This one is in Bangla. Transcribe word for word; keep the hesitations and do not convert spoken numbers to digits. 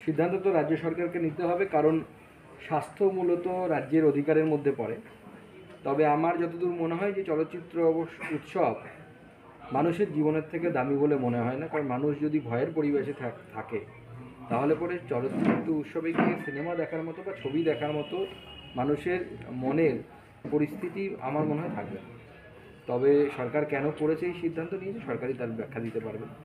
সিদ্ধান্ত তো রাজ্য সরকারকে নিতে হবে, কারণ স্বাস্থ্য মূলত রাজ্যের অধিকারের মধ্যে পড়ে। তবে আমার যতদূর মনে হয় যে চলচ্চিত্র অবশ্য উৎসব মানুষের জীবনের থেকে দামি বলে মনে হয় না, কারণ মানুষ যদি ভয়ের পরিবেশে থাকে তাহলে পরে চলচ্চিত্র উৎসবে গিয়ে সিনেমা দেখার মতো বা ছবি দেখার মতো মানুষের মনের পরিস্থিতি আমার মনে হয় থাকবে না। তবে সরকার কেন করেছে এই সিদ্ধান্ত নিয়েছে, সরকারই তার ব্যাখ্যা দিতে পারবে।